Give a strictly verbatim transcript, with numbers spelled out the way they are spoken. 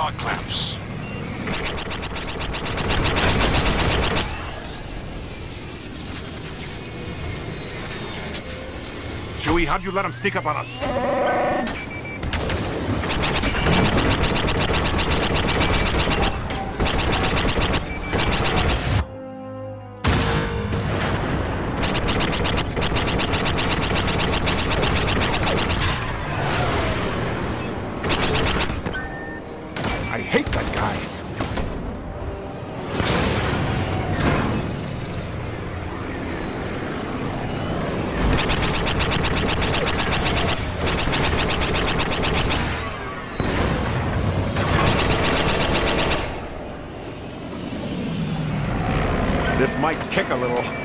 hydraulic clamps. Chewie, how'd you let him sneak up on us? I hate that guy. This might kick a little.